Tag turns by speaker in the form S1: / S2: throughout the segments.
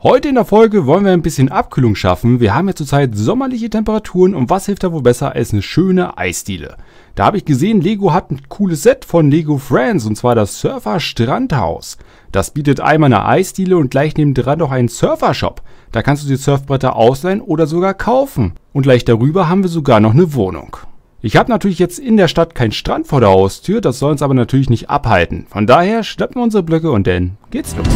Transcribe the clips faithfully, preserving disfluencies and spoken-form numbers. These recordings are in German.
S1: Heute in der Folge wollen wir ein bisschen Abkühlung schaffen. Wir haben ja zurzeit sommerliche Temperaturen und was hilft da wohl besser als eine schöne Eisdiele? Da habe ich gesehen, Lego hat ein cooles Set von Lego Friends und zwar das Surfer Strandhaus. Das bietet einmal eine Eisdiele und gleich nebendran noch einen Surfershop. Da kannst du die Surfbretter ausleihen oder sogar kaufen. Und gleich darüber haben wir sogar noch eine Wohnung. Ich habe natürlich jetzt in der Stadt keinen Strand vor der Haustür, das soll uns aber natürlich nicht abhalten. Von daher schnappen wir unsere Blöcke und dann geht's los.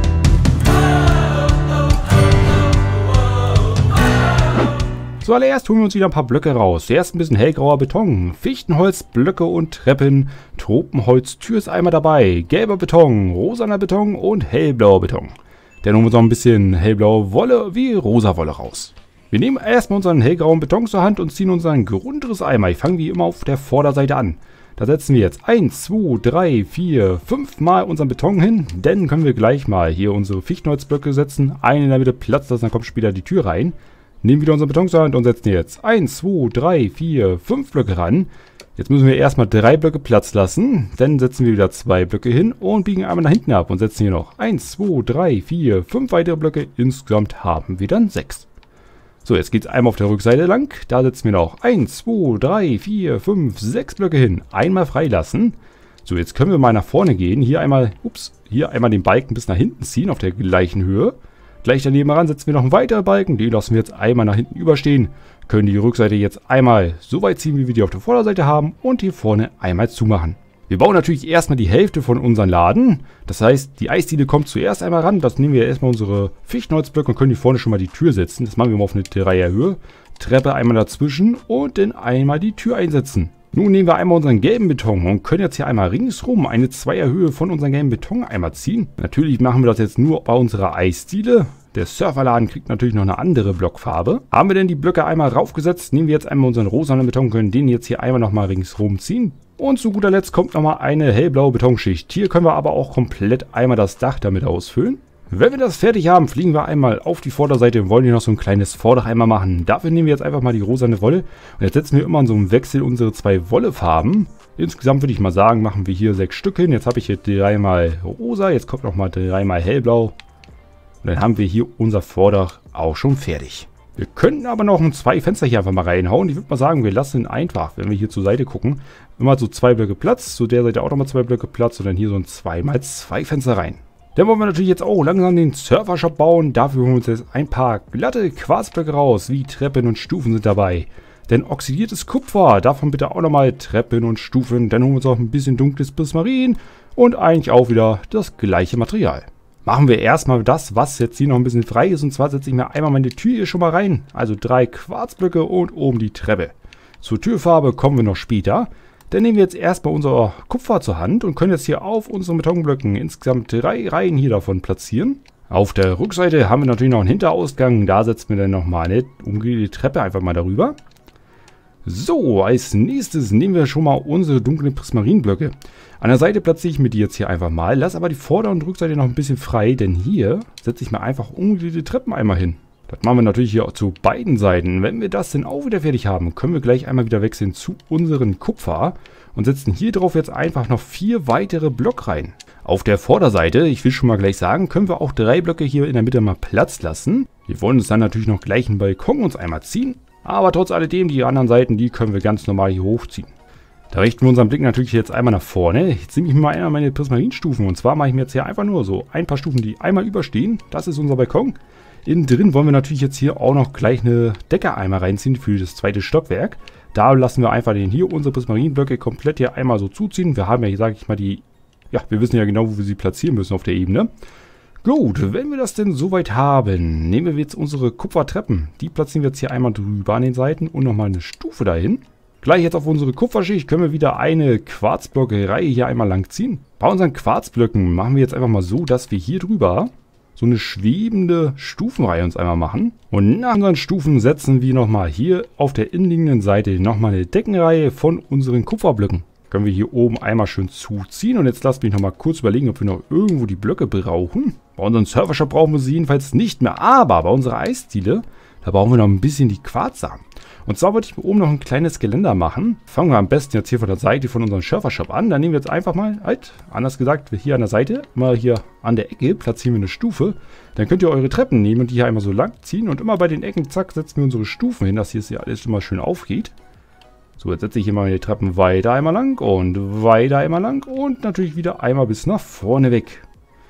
S1: Zuallererst holen wir uns wieder ein paar Blöcke raus. Zuerst ein bisschen hellgrauer Beton, Fichtenholz, Blöcke und Treppen, Tropenholz, Tür ist einmal dabei, gelber Beton, rosaner Beton und hellblauer Beton. Dann holen wir uns noch ein bisschen hellblaue Wolle wie rosa Wolle raus. Wir nehmen erstmal unseren hellgrauen Beton zur Hand und ziehen unseren Grundrisseimer. Ich fange wie immer auf der Vorderseite an. Da setzen wir jetzt eins, zwei, drei, vier, fünf Mal unseren Beton hin. Dann können wir gleich mal hier unsere Fichtenholzblöcke setzen. Einen in der Mitte Platz lassen, dann kommt später die Tür rein. Nehmen wieder unseren Beton zur Hand und setzen jetzt eins, zwei, drei, vier, fünf Blöcke ran. Jetzt müssen wir erstmal drei Blöcke Platz lassen. Dann setzen wir wieder zwei Blöcke hin und biegen einmal nach hinten ab und setzen hier noch eins, zwei, drei, vier, fünf weitere Blöcke. Insgesamt haben wir dann sechs. So, jetzt geht es einmal auf der Rückseite lang. Da setzen wir noch eins, zwei, drei, vier, fünf, sechs Blöcke hin. Einmal freilassen. So, jetzt können wir mal nach vorne gehen. Hier einmal, ups, hier einmal den Balken bis nach hinten ziehen auf der gleichen Höhe. Gleich daneben ran setzen wir noch einen weiteren Balken. Den lassen wir jetzt einmal nach hinten überstehen. Können die Rückseite jetzt einmal so weit ziehen, wie wir die auf der Vorderseite haben. Und hier vorne einmal zumachen. Wir bauen natürlich erstmal die Hälfte von unserem Laden. Das heißt, die Eisdiele kommt zuerst einmal ran. Das nehmen wir erstmal unsere Fichtenholzblöcke und können hier vorne schon mal die Tür setzen. Das machen wir mal auf eine Dreierhöhe. Treppe einmal dazwischen und dann einmal die Tür einsetzen. Nun nehmen wir einmal unseren gelben Beton und können jetzt hier einmal ringsrum eine Zweierhöhe von unserem gelben Beton einmal ziehen. Natürlich machen wir das jetzt nur bei unserer Eisdiele. Der Surferladen kriegt natürlich noch eine andere Blockfarbe. Haben wir denn die Blöcke einmal raufgesetzt, nehmen wir jetzt einmal unseren rosanen Beton, können den jetzt hier einmal nochmal ringsrum ziehen. Und zu guter Letzt kommt nochmal eine hellblaue Betonschicht. Hier können wir aber auch komplett einmal das Dach damit ausfüllen. Wenn wir das fertig haben, fliegen wir einmal auf die Vorderseite und wollen hier noch so ein kleines Vordach einmal machen. Dafür nehmen wir jetzt einfach mal die rosane Wolle. Und jetzt setzen wir immer in so einem Wechsel unsere zwei Wollefarben. Insgesamt würde ich mal sagen, machen wir hier sechs Stück hin. Jetzt habe ich hier dreimal rosa, jetzt kommt nochmal dreimal hellblau. Und dann haben wir hier unser Vordach auch schon fertig. Wir könnten aber noch ein zwei Fenster hier einfach mal reinhauen. Ich würde mal sagen, wir lassen einfach, wenn wir hier zur Seite gucken, immer so zwei Blöcke Platz. Zu der Seite auch nochmal zwei Blöcke Platz und dann hier so ein zwei mal zwei Fenster rein. Dann wollen wir natürlich jetzt auch langsam den Surfershop bauen. Dafür holen wir uns jetzt ein paar glatte Quarzblöcke raus, wie Treppen und Stufen sind dabei. Denn oxidiertes Kupfer, davon bitte auch nochmal Treppen und Stufen. Dann holen wir uns auch ein bisschen dunkles Prismarin und eigentlich auch wieder das gleiche Material. Machen wir erstmal das, was jetzt hier noch ein bisschen frei ist. Und zwar setze ich mir einmal meine Tür hier schon mal rein. Also drei Quarzblöcke und oben die Treppe. Zur Türfarbe kommen wir noch später. Dann nehmen wir jetzt erstmal unser Kupfer zur Hand und können jetzt hier auf unseren Betonblöcken insgesamt drei Reihen hier davon platzieren. Auf der Rückseite haben wir natürlich noch einen Hinterausgang. Da setzen wir dann nochmal eine umgedrehte Treppe einfach mal darüber. So, als nächstes nehmen wir schon mal unsere dunklen Prismarinblöcke. An der Seite platziere ich mir die jetzt hier einfach mal. Lass aber die Vorder- und Rückseite noch ein bisschen frei, denn hier setze ich mir einfach umgedrehte Treppen einmal hin. Das machen wir natürlich hier auch zu beiden Seiten. Wenn wir das dann auch wieder fertig haben, können wir gleich einmal wieder wechseln zu unserem Kupfer und setzen hier drauf jetzt einfach noch vier weitere Blöcke rein. Auf der Vorderseite, ich will schon mal gleich sagen, können wir auch drei Blöcke hier in der Mitte mal Platz lassen. Wir wollen uns dann natürlich noch gleich einen Balkon uns einmal ziehen, aber trotz alledem, die anderen Seiten, die können wir ganz normal hier hochziehen. Da richten wir unseren Blick natürlich jetzt einmal nach vorne. Jetzt nehme ich mir mal einmal meine Prismarinstufen und zwar mache ich mir jetzt hier einfach nur so ein paar Stufen, die einmal überstehen. Das ist unser Balkon. Innen drin wollen wir natürlich jetzt hier auch noch gleich eine Decke einmal reinziehen für das zweite Stockwerk. Da lassen wir einfach den hier unsere Prismarinblöcke komplett hier einmal so zuziehen. Wir haben ja hier, sage ich mal, die, ja, wir wissen ja genau, wo wir sie platzieren müssen auf der Ebene. Gut, wenn wir das denn soweit haben, nehmen wir jetzt unsere Kupfertreppen. Die platzieren wir jetzt hier einmal drüber an den Seiten und nochmal eine Stufe dahin. Gleich jetzt auf unsere Kupferschicht können wir wieder eine Quarzblocke-Reihe hier einmal lang ziehen. Bei unseren Quarzblöcken machen wir jetzt einfach mal so, dass wir hier drüber so eine schwebende Stufenreihe uns einmal machen. Und nach unseren Stufen setzen wir nochmal hier auf der innenliegenden Seite nochmal eine Deckenreihe von unseren Kupferblöcken. Können wir hier oben einmal schön zuziehen. Und jetzt lasst mich nochmal kurz überlegen, ob wir noch irgendwo die Blöcke brauchen. Bei unserem Surfershop brauchen wir sie jedenfalls nicht mehr. Aber bei unserer Eisdiele Da brauchen wir noch ein bisschen die Quarzsamen. Und zwar wollte ich mir oben noch ein kleines Geländer machen. Fangen wir am besten jetzt hier von der Seite von unserem Surfer-Shop an. Dann nehmen wir jetzt einfach mal, halt, anders gesagt, hier an der Seite, mal hier an der Ecke, platzieren wir eine Stufe. Dann könnt ihr eure Treppen nehmen und die hier einmal so lang ziehen. Und immer bei den Ecken, zack, setzen wir unsere Stufen hin, dass hier es ja alles immer schön aufgeht. So, jetzt setze ich hier mal die Treppen weiter einmal lang und weiter einmal lang und natürlich wieder einmal bis nach vorne weg.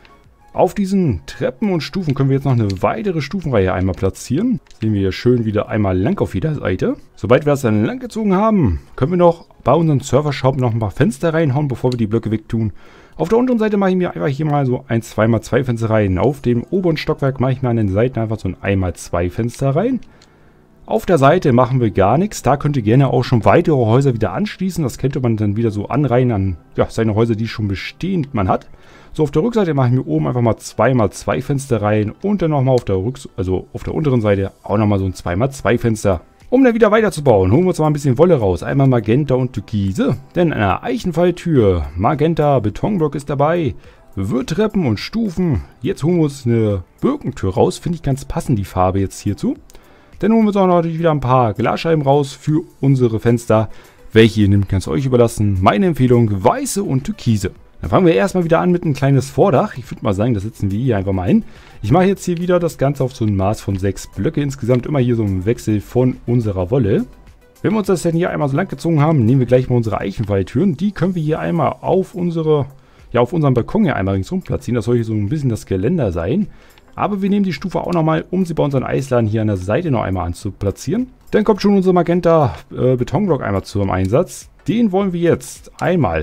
S1: Auf diesen Treppen und Stufen können wir jetzt noch eine weitere Stufenreihe einmal platzieren. Sehen wir hier schön wieder einmal lang auf jeder Seite. Sobald wir das dann lang gezogen haben, können wir noch bei unserem Surfer-Shop noch ein paar Fenster reinhauen, bevor wir die Blöcke wegtun. Auf der unteren Seite mache ich mir einfach hier mal so ein zwei mal zwei Fenster rein. Auf dem oberen Stockwerk mache ich mir an den Seiten einfach so ein eins mal zwei Fenster rein. Auf der Seite machen wir gar nichts. Da könnt ihr gerne auch schon weitere Häuser wieder anschließen. Das könnte man dann wieder so anreihen an ja, seine Häuser, die schon bestehend man hat. So, auf der Rückseite mache ich mir oben einfach mal zwei mal zwei Fenster rein und dann nochmal auf der Rücks also auf der unteren Seite auch nochmal so ein zwei mal zwei Fenster. Um dann wieder weiterzubauen, holen wir uns mal ein bisschen Wolle raus. Einmal Magenta und Türkise. Denn eine Eichenfalltür, Magenta, Betonblock ist dabei. Wirttreppen und Stufen. Jetzt holen wir uns eine Birkentür raus. Finde ich ganz passend, die Farbe jetzt hierzu. Dann holen wir uns auch natürlich wieder ein paar Glasscheiben raus für unsere Fenster. Welche ihr nehmt, ganz euch überlassen. Meine Empfehlung, weiße und Türkise. Dann fangen wir erstmal wieder an mit ein kleines Vordach. Ich würde mal sagen, das setzen wir hier einfach mal hin. Ich mache jetzt hier wieder das Ganze auf so ein Maß von sechs Blöcke. Insgesamt immer hier so ein Wechsel von unserer Wolle. Wenn wir uns das dann hier einmal so lang gezogen haben, nehmen wir gleich mal unsere Eichenfalltüren. Die können wir hier einmal auf unsere, ja auf unserem Balkon hier einmal ringsum platzieren. Das soll hier so ein bisschen das Geländer sein. Aber wir nehmen die Stufe auch nochmal, um sie bei unseren Eisladen hier an der Seite noch einmal anzuplatzieren. Dann kommt schon unser Magenta äh, Betonblock einmal zum Einsatz. Den wollen wir jetzt einmal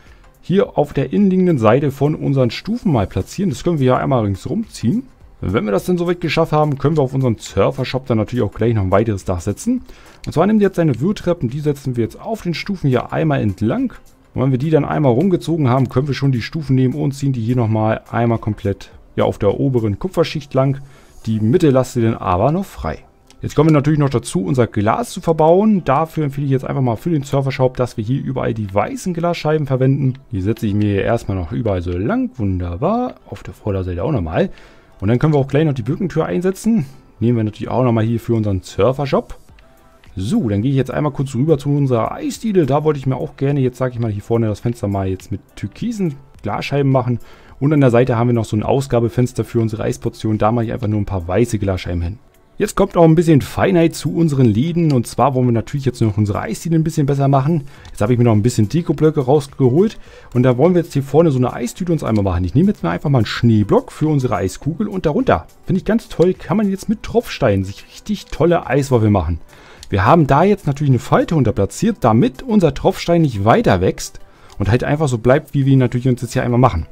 S1: hier auf der innenliegenden Seite von unseren Stufen mal platzieren. Das können wir ja einmal ringsrum ziehen. Wenn wir das dann soweit geschafft haben, können wir auf unseren Surfer-Shop dann natürlich auch gleich noch ein weiteres Dach setzen. Und zwar nehmen wir jetzt eine Wirttreppen, die setzen wir jetzt auf den Stufen hier einmal entlang. Und wenn wir die dann einmal rumgezogen haben, können wir schon die Stufen nehmen und ziehen die hier nochmal einmal komplett ja, auf der oberen Kupferschicht lang. Die Mitte lasst ihr dann aber noch frei. Jetzt kommen wir natürlich noch dazu, unser Glas zu verbauen. Dafür empfehle ich jetzt einfach mal für den Surfer-Shop, dass wir hier überall die weißen Glasscheiben verwenden. Die setze ich mir hier erstmal noch überall so lang. Wunderbar. Auf der Vorderseite auch nochmal. Und dann können wir auch gleich noch die Birkentür einsetzen. Nehmen wir natürlich auch nochmal hier für unseren Surfer-Shop. So, dann gehe ich jetzt einmal kurz rüber zu unserer Eisdiele. Da wollte ich mir auch gerne, jetzt sage ich mal, hier vorne das Fenster mal jetzt mit türkisen Glasscheiben machen. Und an der Seite haben wir noch so ein Ausgabefenster für unsere Eisportion. Da mache ich einfach nur ein paar weiße Glasscheiben hin. Jetzt kommt auch ein bisschen Feinheit zu unseren Läden. Und zwar wollen wir natürlich jetzt noch unsere Eisdiele ein bisschen besser machen. Jetzt habe ich mir noch ein bisschen Dekoblöcke rausgeholt. Und da wollen wir jetzt hier vorne so eine Eistüte uns einmal machen. Ich nehme jetzt mal einfach mal einen Schneeblock für unsere Eiskugel. Und darunter, finde ich ganz toll, kann man jetzt mit Tropfsteinen sich richtig tolle Eiswürfel machen. Wir haben da jetzt natürlich eine Falte unter platziert, damit unser Tropfstein nicht weiter wächst. Und halt einfach so bleibt, wie wir ihn natürlich uns jetzt hier einmal machen.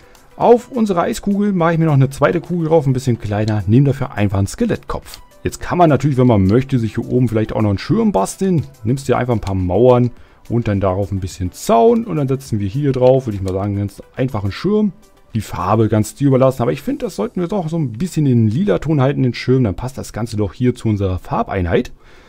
S1: Auf unsere Eiskugel mache ich mir noch eine zweite Kugel drauf, ein bisschen kleiner, nehme dafür einfach einen Skelettkopf. Jetzt kann man natürlich, wenn man möchte, sich hier oben vielleicht auch noch einen Schirm basteln. Nimmst dir einfach ein paar Mauern und dann darauf ein bisschen Zaun und dann setzen wir hier drauf, würde ich mal sagen, ganz einfachen Schirm. Die Farbe ganz dir überlassen, aber ich finde, das sollten wir doch so ein bisschen in den lila Ton halten, den Schirm, dann passt das Ganze doch hier zu unserer Farbeinheit.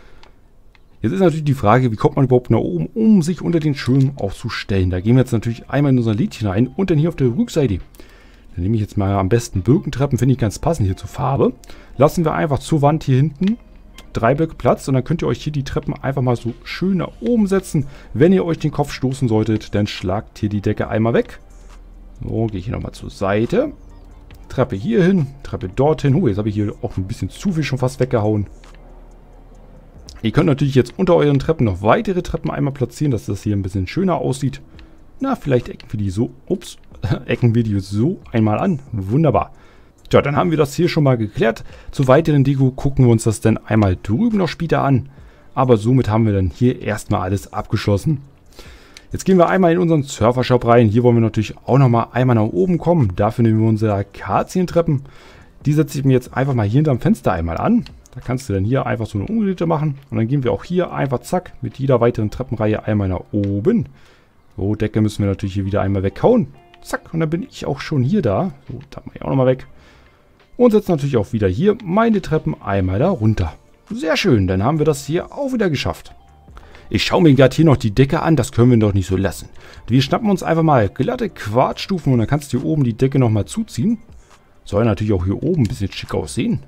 S1: Jetzt ist natürlich die Frage, wie kommt man überhaupt nach oben, um sich unter den Schirm aufzustellen. Da gehen wir jetzt natürlich einmal in unser Lädchen rein und dann hier auf der Rückseite. Dann nehme ich jetzt mal am besten Birkentreppen, finde ich ganz passend hier zur Farbe. Lassen wir einfach zur Wand hier hinten drei Blöcke Platz und dann könnt ihr euch hier die Treppen einfach mal so schön nach oben setzen. Wenn ihr euch den Kopf stoßen solltet, dann schlagt hier die Decke einmal weg. So, gehe ich hier nochmal zur Seite. Treppe hier hin, Treppe dorthin. Oh, jetzt habe ich hier auch ein bisschen zu viel schon fast weggehauen. Ihr könnt natürlich jetzt unter euren Treppen noch weitere Treppen einmal platzieren, dass das hier ein bisschen schöner aussieht. Na, vielleicht ecken wir die so, ups, ecken wir die so einmal an. Wunderbar. Tja, dann haben wir das hier schon mal geklärt. Zur weiteren Deko gucken wir uns das dann einmal drüben noch später an. Aber somit haben wir dann hier erstmal alles abgeschlossen. Jetzt gehen wir einmal in unseren Surfer-Shop rein. Hier wollen wir natürlich auch nochmal einmal nach oben kommen. Dafür nehmen wir unsere Akazientreppen. Die setze ich mir jetzt einfach mal hier hinterm Fenster einmal an. Da kannst du dann hier einfach so eine Umdrehte machen. Und dann gehen wir auch hier einfach zack mit jeder weiteren Treppenreihe einmal nach oben. So, Decke müssen wir natürlich hier wieder einmal weghauen. Zack, und dann bin ich auch schon hier da. So, da mache ich auch nochmal weg. Und setze natürlich auch wieder hier meine Treppen einmal da runter. Sehr schön, dann haben wir das hier auch wieder geschafft. Ich schaue mir gerade hier noch die Decke an, das können wir doch nicht so lassen. Wir schnappen uns einfach mal glatte Quarzstufen und dann kannst du hier oben die Decke nochmal zuziehen. Soll natürlich auch hier oben ein bisschen schick aussehen.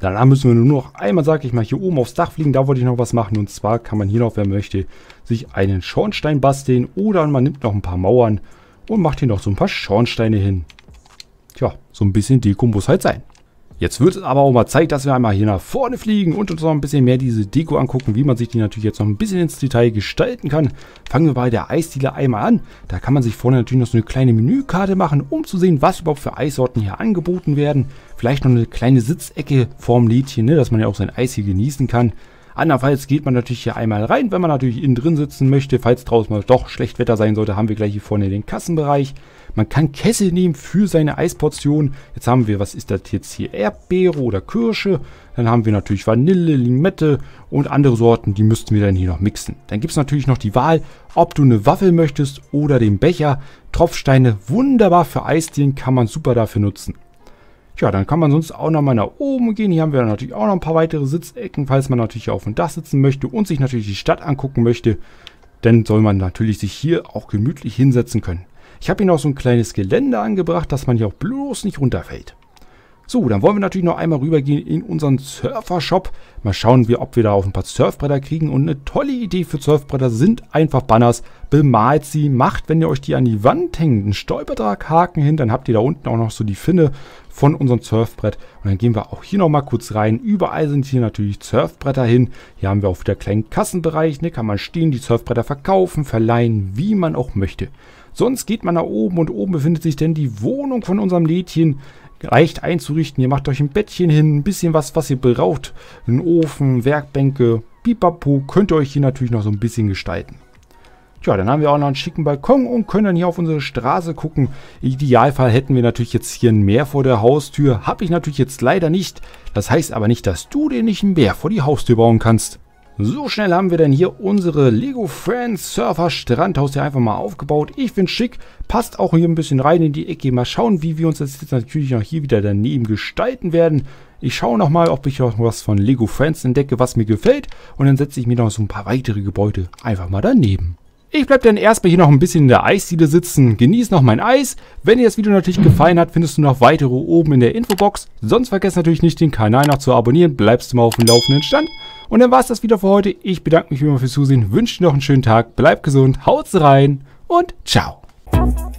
S1: Danach müssen wir nur noch einmal, sag ich mal, hier oben aufs Dach fliegen. Da wollte ich noch was machen. Und zwar kann man hier noch, wer möchte, sich einen Schornstein basteln. Oder man nimmt noch ein paar Mauern und macht hier noch so ein paar Schornsteine hin. Tja, so ein bisschen Deko muss halt sein. Jetzt wird es aber auch mal Zeit, dass wir einmal hier nach vorne fliegen und uns noch ein bisschen mehr diese Deko angucken, wie man sich die natürlich jetzt noch ein bisschen ins Detail gestalten kann. Fangen wir bei der Eisdiele einmal an. Da kann man sich vorne natürlich noch so eine kleine Menükarte machen, um zu sehen, was überhaupt für Eissorten hier angeboten werden. Vielleicht noch eine kleine Sitzecke vorm Lädchen, ne, dass man ja auch sein Eis hier genießen kann. Andernfalls geht man natürlich hier einmal rein, wenn man natürlich innen drin sitzen möchte. Falls draußen mal doch schlecht Wetter sein sollte, haben wir gleich hier vorne den Kassenbereich. Man kann Kessel nehmen für seine Eisportion. Jetzt haben wir, was ist das jetzt hier? Erdbeere oder Kirsche. Dann haben wir natürlich Vanille, Limette und andere Sorten, die müssten wir dann hier noch mixen. Dann gibt es natürlich noch die Wahl, ob du eine Waffel möchtest oder den Becher. Tropfsteine, wunderbar für Eisdielen, kann man super dafür nutzen. Ja, dann kann man sonst auch noch mal nach oben gehen. Hier haben wir natürlich auch noch ein paar weitere Sitzecken, falls man natürlich auf dem Dach sitzen möchte und sich natürlich die Stadt angucken möchte. Dann soll man natürlich sich hier auch gemütlich hinsetzen können. Ich habe hier noch so ein kleines Geländer angebracht, dass man hier auch bloß nicht runterfällt. So, dann wollen wir natürlich noch einmal rübergehen in unseren Surfer-Shop. Mal schauen wir, ob wir da auf ein paar Surfbretter kriegen. Und eine tolle Idee für Surfbretter sind einfach Banners. Bemalt sie, macht, wenn ihr euch die an die Wand hängt, einen Stolperdrahthaken hin. Dann habt ihr da unten auch noch so die Finne von unserem Surfbrett. Und dann gehen wir auch hier noch mal kurz rein. Überall sind hier natürlich Surfbretter hin. Hier haben wir auch wieder einen kleinen Kassenbereich. Ne? Kann man stehen, die Surfbretter verkaufen, verleihen, wie man auch möchte. Sonst geht man nach oben und oben befindet sich dann die Wohnung von unserem Lädchen. Leicht einzurichten. Ihr macht euch ein Bettchen hin, ein bisschen was, was ihr braucht. Einen Ofen, Werkbänke, pipapo. Könnt ihr euch hier natürlich noch so ein bisschen gestalten. Tja, dann haben wir auch noch einen schicken Balkon und können dann hier auf unsere Straße gucken. Im Idealfall hätten wir natürlich jetzt hier ein Meer vor der Haustür. Habe ich natürlich jetzt leider nicht. Das heißt aber nicht, dass du dir nicht ein Meer vor die Haustür bauen kannst. So schnell haben wir dann hier unsere Lego Friends Surfer Strandhaus hier einfach mal aufgebaut. Ich finde es schick, passt auch hier ein bisschen rein in die Ecke. Mal schauen, wie wir uns das jetzt natürlich noch hier wieder daneben gestalten werden. Ich schaue nochmal, ob ich auch was von Lego Friends entdecke, was mir gefällt. Und dann setze ich mir noch so ein paar weitere Gebäude einfach mal daneben. Ich bleibe dann erstmal hier noch ein bisschen in der Eisdiele sitzen, genieße noch mein Eis. Wenn dir das Video natürlich gefallen hat, findest du noch weitere oben in der Infobox. Sonst vergesst natürlich nicht, den Kanal noch zu abonnieren, bleibst du mal auf dem laufenden Stand. Und dann war es das wieder für heute. Ich bedanke mich wie immer fürs Zusehen, wünsche dir noch einen schönen Tag, bleib gesund, haut rein und ciao.